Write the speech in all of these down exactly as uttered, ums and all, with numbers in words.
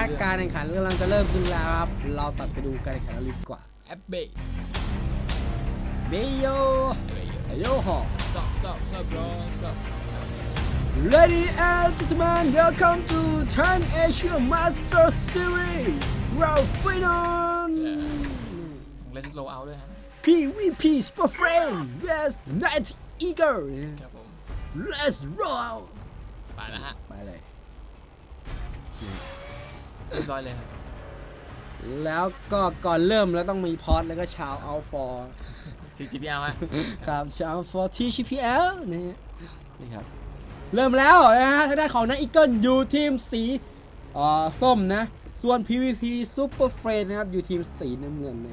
การแข่งขันกำลังจะเริ่มขึ้นแล้วครับเราตัดไปดูการแข่งขันดีกว่าแอปเบย์เบโยโยฮอสอบสอบสอบรอสอบ Ladies and gentlemen welcome to China Asia Master Series Round Final เลสโลเอาด้วยฮะพี วี พี Super Friend vs Night Eagle ครับผม Let's roll ไปแล้วฮะไปเลยเรียบร้อยเลยครับแล้วก็ก่อนเริ่มแล้วต้องมีพอดแล้วก็ชาวอัลฟอร์ที จี พี แอล ฮะครับชาวอัลฟอร์ ที จี พี แอล นี่นี่ครับเริ่มแล้วนะฮะทางด้านของนักอีเกิลอยู่ทีมสีอ่าส้มนะส่วน พี วี พี Super Friend นะครับอยู่ทีมสีน้ำเงินนะ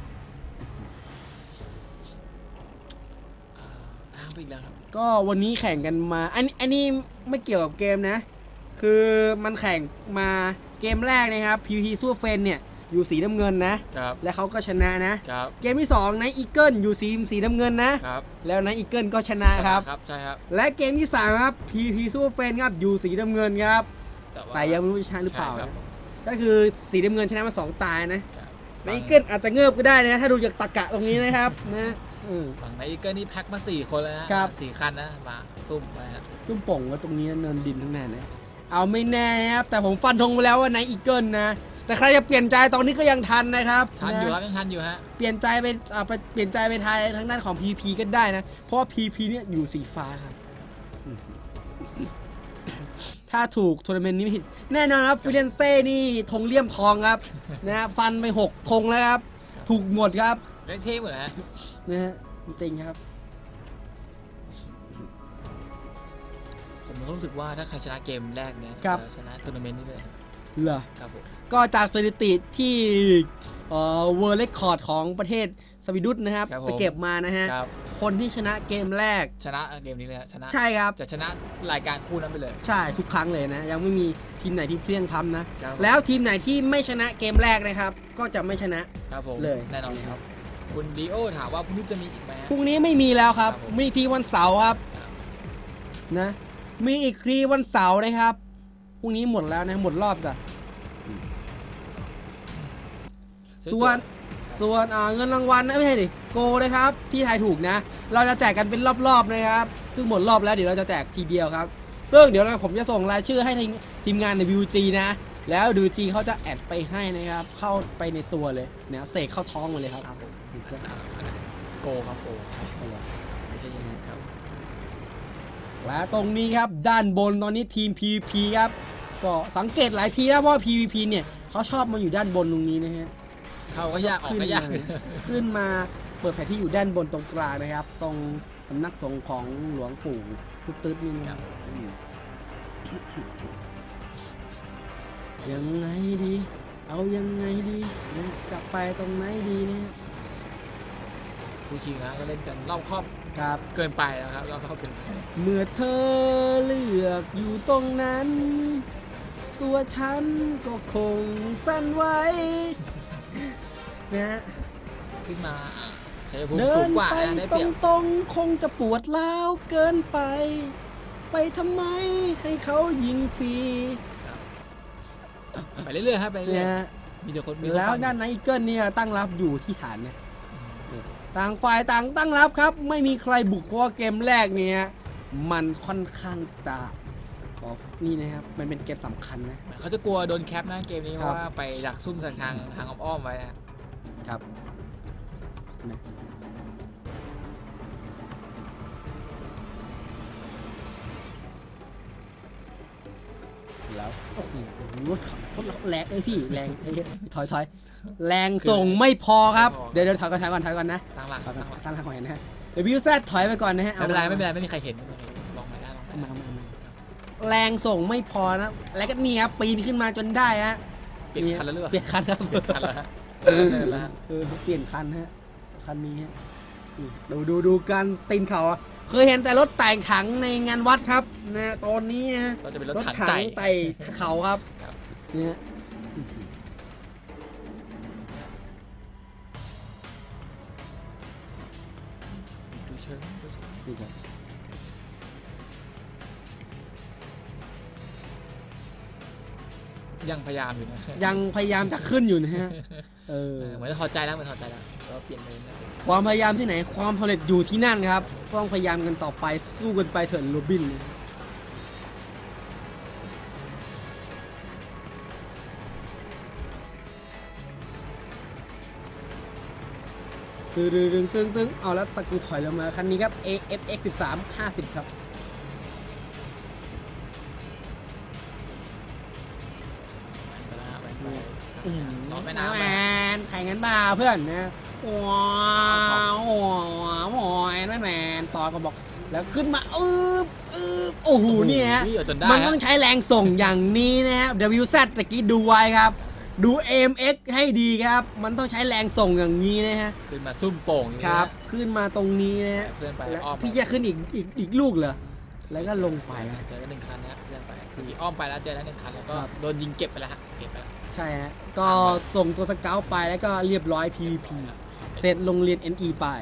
ข้ามไปอีกแล้วครับก็วันนี้แข่งกันมาอันนี้อันนี้ไม่เกี่ยวกับเกมนะคือมันแข่งมาเกมแรกนะครับ พี วี พี Super Friend เนี่ยอยู่สีน้ำเงินนะครับและเขาก็ชนะนะครับเกมที่สองนายอีเกิลอยู่สีสีน้ำเงินนะครับแล้วนายอีเกิลก็ชนะครับครับใช่ครับและเกมที่สามครับ พี วี พี Super Friend ครับอยู่สีน้ำเงินครับแต่ยังไม่รู้จะชนะหรือเปล่านะก็คือสีน้ำเงินชนะมาสองตายนะนายอีเกิลอาจจะเงิบก็ได้นะถ้าดูจากตะกะตรงนี้นะครับนะฝั่งนายอีเกิลนี่แพ็คมาสี่คนเลยนะสี่คันนะมาซุ่มไปฮะซุ่มป่งว่าตรงนี้เนินดินทั้งนั้นนะเอาไม่แน่นะครับแต่ผมฟันธงไปแล้วว่านายอีเกิลนะแต่ใครจะเปลี่ยนใจตอนนี้ก็ยังทันนะครับทันอยู่ครับยังทันอยู่ฮะเปลี่ยนใจไปอ่าไปเปลี่ยนใจไปทายทางด้านของ พี พี ก็ได้นะเพราะว่า พี พี เนี่ยอยู่สีฟ้าครับถ้าถูกทัวร์นาเมนต์นี้ไม่ผิดแน่นอนครับฟิเรนเซ่นี่ธงเลี่ยมทองครับนะฟันไปหกธงแล้วครับถูกหมดครับเล่นเท่หมดฮะนะฮะจริงครับผมรู้สึกว่าถ้าใครชนะเกมแรกเนี่ยจะชนะทัวร์นาเมนต์นี้เลยเหรอครับผมก็จากสถิติที่เอ่อเวิร์ลด์เรคคอร์ดของประเทศสวีดุสนะครับไปเก็บมานะฮะคนที่ชนะเกมแรกชนะเกมนี้เลยชนะใช่ครับจะชนะรายการคู่นั้นไปเลยใช่ทุกครั้งเลยนะยังไม่มีทีมไหนที่เพลี้ยงพล้ำนะแล้วทีมไหนที่ไม่ชนะเกมแรกนะครับก็จะไม่ชนะครับเลยแน่นอนครับคุณดีโอถามว่าพรุ่งนี้จะมีอีกไหมพรุ่งนี้ไม่มีแล้วครับมีทีวันเสาร์ครับนะมีอีกทีวันเสาร์นะครับพรุ่งนี้หมดแล้วนะหมดรอบจ้ะส่วนส่วนเงินรางวัลนะไม่ใช่ดิโกนะครับที่ทายถูกนะเราจะแจกกันเป็นรอบๆนะครับซึ่งหมดรอบแล้วเดี๋ยวเราจะแจกทีเดียวครับซึ่งเดี๋ยวผมจะส่งรายชื่อให้ทีมงานใน วี จี นะแล้ว วี จี เขาจะแอดไปให้นะครับเข้าไปในตัวเลยเนี่ยเสกเข้าท้องเลยครับโกครับโกไม่ใช่ยังไงครับและตรงนี้ครับด้านบนตอนนี้ทีม พี วี พี ครับก็สังเกตหลายทีนะเพราะ พี วี พี เนี่ยเขาชอบมาอยู่ด้านบนตรงนี้นะฮะเขาก็ยากออกก็ยากขึ้นมาเปิดแผนที่อยู่ด้านบนตรงกลางนะครับตรงสำนักสงฆ์ของหลวงปู่ตึ๊ดๆนี่นะครับยังไงดีเอายังไงดีจะไปตรงไหนดีเนี่ยผู้ชิงนะก็เล่นกันรอบครอบครับเกินไปแล้วครับรอบครอบเกินไปเมื่อเธอเลือกอยู่ตรงนั้นตัวฉันก็คงสั่นไหวนะขึ้นมาเดินไปตรงตรงคงจะปวดร้าวเกินไปไปทำไมให้เขายิงฟรีไปเรื่อยๆครับไปเรื่อยมีแต่คนแล้วด้านในอีเกิลเนี่ยตั้งรับอยู่ที่ฐานนะต่างฝ่ายต่างตั้งรับครับไม่มีใครบุกเพราะเกมแรกเนี่ยมันค่อนข้างจะนี่นะครับมันเป็นเกมสำคัญนะเขาจะกลัวโดนแคปนะเกมนี้เพราะว่าไปดักซุ่มทางทางอ้อมๆไว้นะครับแล้วโอ้โหรถขับรถแรงไอ้พี่แรงไอ้ถอยถอยแรงส่งไม่พอครับเดี๋ยวเดี๋ยวถอยก่อนถอยก่อนถอยก่อนนะตั้งหลักตั้งหลักก่อนนะฮะเดี๋ยววิวแซดถอยไปก่อนนะฮะไม่เป็นไรไม่เป็นไรไม่มีใครเห็นลองไปได้ลองมาแรงส่งไม่พอนะแล้วก็นี่ครับปีนขึ้นมาจนได้ฮะเปลี่ยนคันแล้วหรือเปล่าเปลี่ยนคันครับเปลี่ยนคันแล้วฮะเออเปลี่ยนคันฮะคันนี้ฮะดูดูดูการตีนเขาเคยเห็นแต่รถแต่งถังในงานวัดครับนะตอนนี้ฮะก็จะเป็นรถถังไต่เขาครับเนี่ยดูเชิงดูครับยังพยายามอยู่นะยังพยายามจะขึ้นอยู่นะฮะเออเออเหมือนจะถอดใจแล้วเหมือนถอดใจแล้วก็เปลี่ยนเลยนะความพยายามที่ไหนความสำเร็จอยู่ที่นั่นครับต้องพยายามกันต่อไปสู้กันไปเถิดโรบินตึงตึงตึงตึงเอาแล้วสกูถอยลงมาคันนี้ครับ เอ เอฟ เอ็กซ์ สิบสาม ห้าสิบครับต่อแม่น้ำแมนแข่งกันบ้าเพื่อนนะว้าวว้าวแมนแมนต่อก็บอกแล้วขึ้นมาอืบอืบโอ้โหเนี่ยมันต้องใช้แรงส่งอย่างนี้นะครับ ดับเบิลยู แซด ตะกี้ดูไว้ครับดู เอ็ม เอ็กซ์ ให้ดีครับมันต้องใช้แรงส่งอย่างนี้นะฮะขึ้นมาซุ่มโป่งครับขึ้นมาตรงนี้นะฮะเพื่อนไปแล้วอ้อมพี่จะขึ้นอีกอีกอีกลูกเหรอแล้วก็ลงไปเจอกันหนึ่งคันนะเพื่อนไปเมื่อกี้อ้อมไปแล้วเจอแล้วหนึ่งคันแล้วก็ครับโดนยิงเก็บไปแล้วฮะเก็บไปแล้วใช่ฮะก็ส่งตัวสเกลไปแล้วก็เรียบร้อย พี วี พี เสร็จโรงเรียน เอ็น อี ไป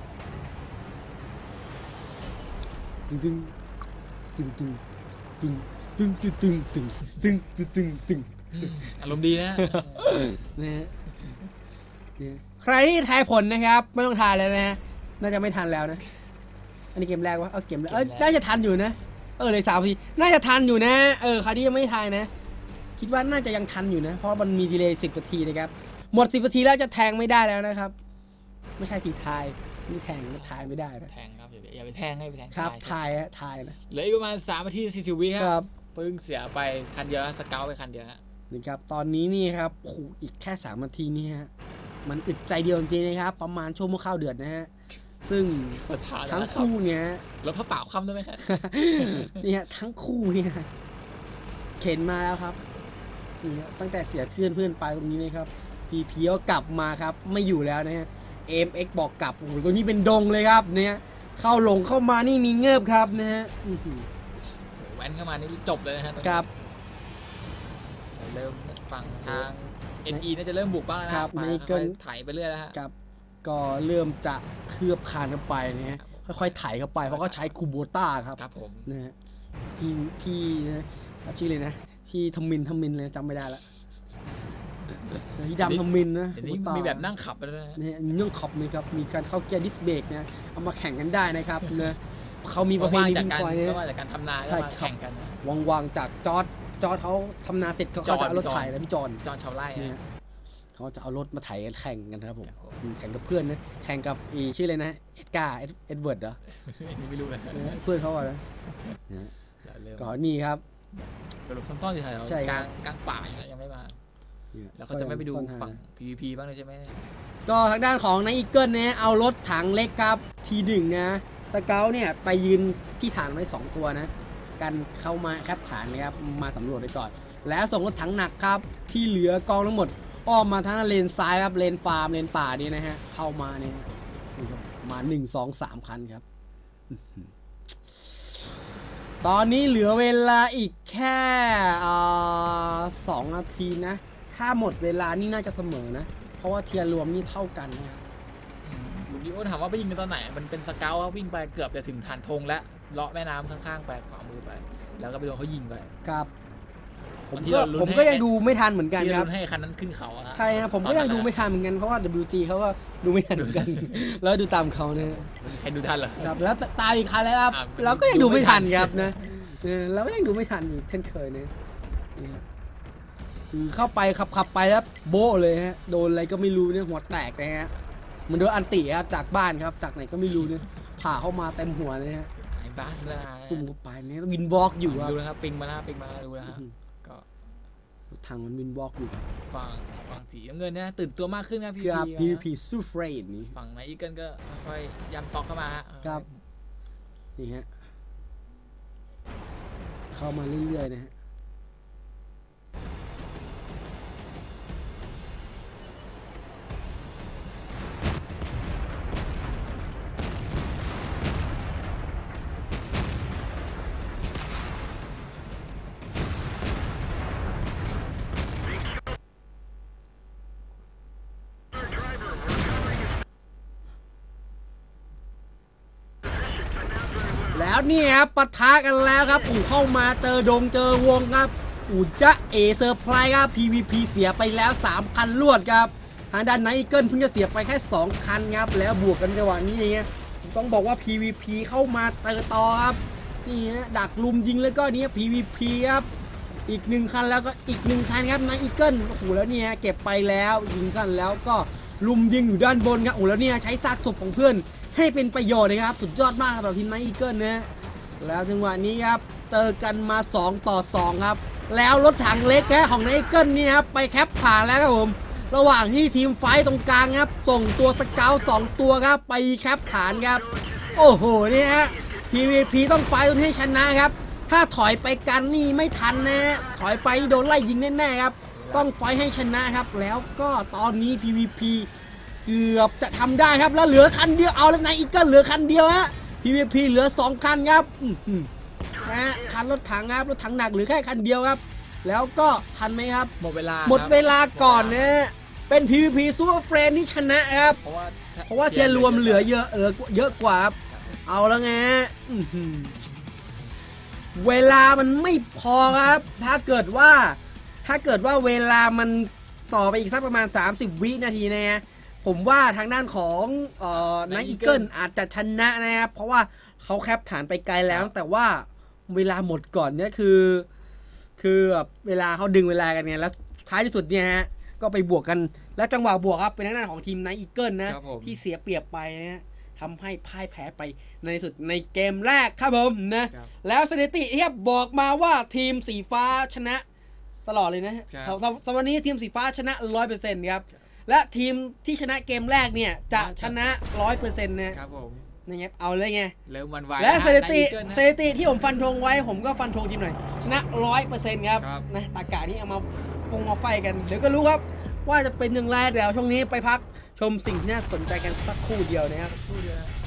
ตึงตึงตึงตึงตึงตึงตึงตึงตึงตึงตึงตึงตึงอารมณ์ดีนะนะฮะเนี่ยใครที่ทายผลนะครับไม่ต้องทายแล้วนะฮะน่าจะไม่ทันแล้วนะอันนี้เกมแรกวะเออเกมแรกเออน่าจะทันอยู่นะเออเลยสามทีน่าจะทันอยู่นะเออใครที่ยังไม่ทายนะคิดว่าน่าจะยังทันอยู่นะเพราะมันมีดีเลย์สิบนาทีนะครับหมดสิบนาทีแล้วจะแทงไม่ได้แล้วนะครับไม่ใช่ทีทายนี่แทงไม่ทายไม่ได้นะแทงครับอย่าไปแทงให้ไปแทงครับทายฮะทายนะเหลืออีกประมาณสามนาทีสี่สิบวิคครัรับบ เพิ่งเสียไปคันเดียวสเกลไปคันเดียวฮะนี่ครับตอนนี้นี่ครับโอ้โหอีกแค่สามนาทีนี่ฮะมันอึดใจเดียวจริงๆนะครับประมาณชั่วโมงข้าวเดือดนะฮะซึ่งประชาทั้งคู่เนี่ยแล้วพระเปล่าคำได้ไหมฮะนี่ฮะทั้งคู่เนี่ยเข็นมาแล้วครับนี่ฮะตั้งแต่เสียเพื่อนเพื่อนไปตรงนี้นะครับพีพีก็กลับมาครับไม่อยู่แล้วนะฮะเอ็มเอ็กบอกกลับโอ้โหตัวนี้เป็นดงเลยครับเนี่ยเข้าหลงเข้ามานี่มีเงิบครับนะฮะอื้อหือแว้นเข้ามานี่จบเลยนะฮะครับเริ่มฝั่งทาง เอ็น อี น่าจะเริ่มบุกบ้างแล้วนะครับ มาไม่เกิค่อน ยๆไถไปเรื่อยแล้วฮะครับก็เริ่มจะเคลือบคานเข้าไปนะฮะค่อยๆไถเข้าไปเพราะเขาใช้คูโบต้าครับครับผมนะฮะพี่พี่นะชื่อเลยนะพี่ทมินทมินเลยจำไม่ได้ละพี่ดำทมินนะเดี๋ยวนี้มีแบบนั่งขับไปด้วยนะเนี่ยมีเรื่องขับนี่ครับมีการเข้าเกียร์ดิสเบรกนะเอามาแข่งกันได้นะครับนะเขามีประเพว่างณีจากวิ่งการควายเนี่ยก็ว่าจากการทำนาก็ใช่มาครับแข่งกันนะวางๆจากจอร์ดจอร์ดเขาทำนาเสร็จเขาเขาจะเอารถไถแล้วพี่จอนจอนชาวไร่เนี่ยฮะเขาจะเอารถมาไถกันแข่งกันนะครับผมครับผมอืมแข่งกับเพื่อนนะแข่งกับอีชื่ออะไรนะเอ็ดการ์เอ็ดเอ็ดเวิร์ดเหรออันนี้ไม่รู้นะเพื่อนเขาอะนะนะเดี๋ยวเริ่มก็นี่ครับกระโดดซ้ำต้อนอยู่แถวใช่กครัลาบงกลางป่ายังยังไม่มาเนี่ยแล้วเขาจะไม่ไปดูซ่อนหาฝั่ง พี วี พี บ้างเลยใช่ไหมก็ทางด้านของนายอีเกิลเนี่ยเอารถถังเล็กครับทีหนึ่งนะสเกลเนี่ยไปยืนที่ฐานไว้สองตัวนะกันเข้ามาแคปฐานนะครับมาสำรวจไปก่อน แล้วส่งรถถังหนักครับที่เหลือกองทั้งหมดอ้อมมาทางเลนซ้ายครับเลนฟาร์มเลนป่านี่นะฮะเข้ามาเนี่ยนี่ครับมาหนึ่งสองสามคันครับอื้อหือตอนนี้เหลือเวลาอีกแค่อ่าสองนาทีนะถ้าหมดเวลานี่น่าจะเสมอนะเพราะว่าเทียร์รวมนี่เท่ากันนะครับลูดิโอถามว่าไปยิงกันตอนไหน มันเป็นสเกลวิ่งไปเกือบจะถึงฐานธงและเลาะแม่น้ำข้างๆไปขวามือไป แล้วก็ไปโดนเขายิงไปครับผมที่ก็เราลุ้นผมก็ให้ยังดูไม่ทันเหมือนกันที่คเรารับให้คันนั้นขึ้นเขาอะฮะใช่ครับผมก็ยังดูไม่ทันเหมือนกันเพราะว่า ดับเบิลยู จี เขาก็ดูไม่ทันเหมือนกัน แล้วดูตามเขานะใครดูทันเหรอครับแล้วตายอีกคันแล้วครับอ่ะเราก็ยังดูไม่ทันดูไม่ทันครับนะเออเราก็ยังดูไม่ทันอีกเช่นเคยนะนี่ครับคือเข้าไปขับขับไปแล้วโบ๊ะเลยฮะโดนอะไรก็ไม่รู้เนี่ยหัวแตกนะฮะมันโดนอันติครับจากบ้านครับจากไหนก็ไม่รู้เนี่ยผ่าเข้ามาเต็มหัวเลยฮะไอ้บาสแล้วนะซุ่มเข้าไปเนี่ยวินวอล์กอยู่ครับดูนะครับปิงมาแล้วปิงมาแล้วดูนะฮะก็ทางมันวินวอล์กอยู่ครับฝั่งฝั่งสีน้ำเงินนะตื่นตัวมากขึ้นนะพีครับพีพี พีสู้เฟรนนี่ฝั่งไหนอีกเกิลก็ค่อยๆยำตอกเข้ามาฮะครับ นี่ฮะเข้ามาเรื่อยๆนะฮะแล้วนี่ครับปะทะกันแล้วครับอู่เข้ามาเจอดงเจอวงครับอูจะเอเซอร์ไพรส์ครับ พี วี พี เสียไปแล้วสามคันรวดครับทางด้านไนท์อีเกิลเพิ่งจะเสียไปแค่สองคันครับแล้วบวกกันจังหวะนี้เนี่ยต้องบอกว่า พี วี พี เข้ามาเติต่อครับนี่ฮะดักลุมยิงแล้วก็นี้ พี วี พี ครับอีกหนึ่งคันแล้วก็อีกหนึ่งคันครับไนท์อีเกิลโอ้โหแล้วเนี่ยเก็บไปแล้วยิงกันแล้วก็ลุมยิงอยู่ด้านบนครับโอ้แล้วเนี่ยใช้ซากศพของเพื่อนให้เป็นประโยชน์เลยครับสุดยอดมากสำหรับทีมไนท์อีเกิลนะแล้วจังหวะนี้ครับเจอกันมาสองต่อสองครับแล้วรถถังเล็กแค่ของไนท์อีเกิลนี่ครับไปแคปผ่านแล้วครับผมระหว่างที่ทีมไฟตรงกลางครับส่งตัวสเกลสองตัวครับไปแคปฐานครับโอ้โหนี่ฮะ พี วี พี ต้องไฟตัวนี้ให้ชนะครับถ้าถอยไปกันนี่ไม่ทันนะถอยไปนี่โดนไล่ยิงแน่ๆครับต้องไฟให้ชนะครับแล้วก็ตอนนี้ พี วี พี เกือบจะทำได้ครับแล้วเหลือคันเดียวเอาแล้วไนท์อีเกิลเหลือคันเดียวฮะ พี วี พี เหลือสองคันครับนะฮะคันรถถังครับรถถังหนักเหลือแค่คันเดียวครับแล้วก็ทันไหมครับหมดเวลาหมดเวลาก่อนนะเป็น พี วี พี ซูเปอร์เฟรนที่ชนะครับเพราะว่าเพราะว่าเทียร์รวมเหลือเยอะเหลือเยอะกว่าครับเอาแล้วไงอื้อหือเวลามันไม่พอครับถ้าเกิดว่าถ้าเกิดว่าเวลามันต่อไปอีกสักประมาณสามสิบวินาทีนะฮะผมว่าทางด้านของเอ่อไนท์อีเกิลอาจจะชนะนะครับเพราะว่าเขาแคปฐานไปไกลแล้วแต่ว่าเวลาหมดก่อนเนี่ยคือคือแบบเวลาเขาดึงเวลากันไงแล้วท้ายที่สุดเนี่ยฮะก็ไปบวกกันแล้วจังหวะบวกครับเป็นทางด้านของทีมไนท์อีเกิลนะที่เสียเปรียบไปนะทำให้พ่ายแพ้ไปในที่สุดในเกมแรกครับผมนะแล้วสถิติที่บอกมาว่าทีมสีฟ้าชนะตลอดเลยนะสำหรับวันนี้ทีมสีฟ้าชนะ ร้อยเปอร์เซ็นต์ ครับและทีมที่ชนะเกมแรกเนี่ยจะชนะ ร้อยเปอร์เซ็นต์ นะครับผมนี่ไงเอาเลยไงเริ่มวันไวและสถิติสถิติที่ผมฟันธงไว้ผมก็ฟันธงทีมหน่อยชนะ ร้อยเปอร์เซ็นต์ ครับนะตากานี้เอามาคงมาไฟกันเดี๋ยวก็รู้ครับว่าจะเป็นอย่างไรเดี๋ยวช่วงนี้ไปพักชมสิ่งที่น่าสนใจกันสักครู่เดียวนะครับ